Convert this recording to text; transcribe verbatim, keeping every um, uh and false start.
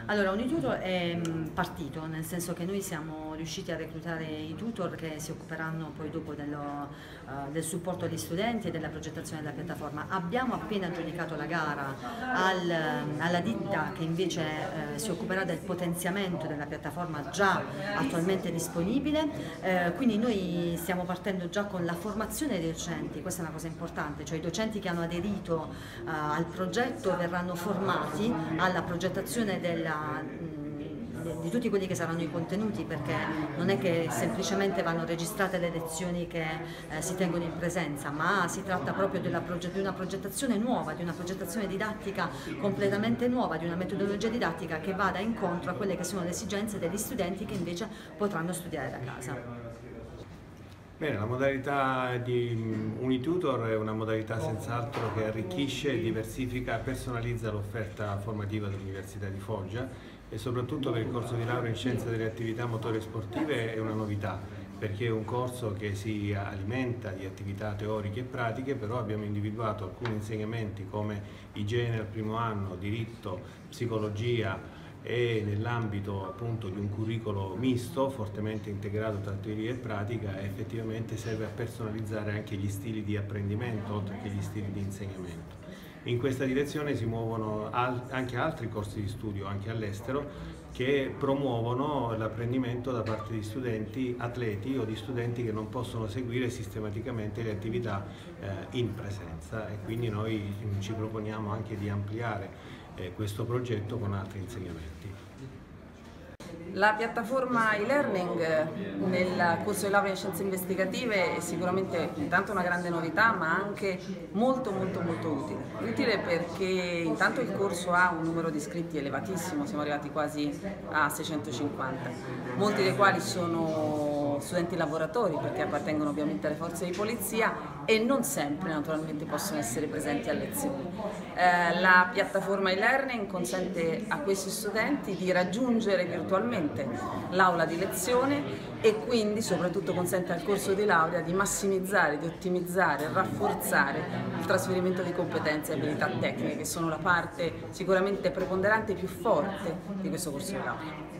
Allora, Unitutor è partito, nel senso che noi siamo riusciti a reclutare i tutor che si occuperanno poi dopo dello, uh, del supporto agli studenti e della progettazione della piattaforma. Abbiamo appena aggiudicato la gara al, alla ditta che invece uh, si occuperà del potenziamento della piattaforma già attualmente disponibile, uh, quindi noi stiamo partendo già con la formazione dei docenti, questa è una cosa importante, cioè i docenti che hanno aderito uh, al progetto verranno formati alla progettazione della di tutti quelli che saranno i contenuti, perché non è che semplicemente vanno registrate le lezioni che eh, si tengono in presenza, ma si tratta proprio della proget- di una progettazione nuova, di una progettazione didattica completamente nuova, di una metodologia didattica che vada incontro a quelle che sono le esigenze degli studenti che invece potranno studiare da casa. Bene, la modalità di Unitutor è una modalità senz'altro che arricchisce, diversifica, personalizza l'offerta formativa dell'Università di Foggia e soprattutto per il corso di laurea in Scienze delle Attività Motorie Sportive è una novità, perché è un corso che si alimenta di attività teoriche e pratiche, però abbiamo individuato alcuni insegnamenti come igiene al primo anno, diritto, psicologia, e nell'ambito appunto di un curriculum misto, fortemente integrato tra teoria e pratica, effettivamente serve a personalizzare anche gli stili di apprendimento, oltre che gli stili di insegnamento. In questa direzione si muovono al anche altri corsi di studio, anche all'estero, che promuovono l'apprendimento da parte di studenti atleti o di studenti che non possono seguire sistematicamente le attività eh, in presenza, e quindi noi ci proponiamo anche di ampliare eh, questo progetto con altri insegnamenti. La piattaforma e-learning nel corso di laurea in scienze investigative è sicuramente intanto una grande novità, ma anche molto molto molto utile. Utile perché intanto il corso ha un numero di iscritti elevatissimo, siamo arrivati quasi a seicentocinquanta, molti dei quali sono studenti lavoratori perché appartengono ovviamente alle forze di polizia e non sempre naturalmente possono essere presenti a lezioni. Eh, la piattaforma e-learning consente a questi studenti di raggiungere virtualmente l'aula di lezione e quindi soprattutto consente al corso di laurea di massimizzare, di ottimizzare, rafforzare il trasferimento di competenze e abilità tecniche, che sono la parte sicuramente preponderante e più forte di questo corso di laurea.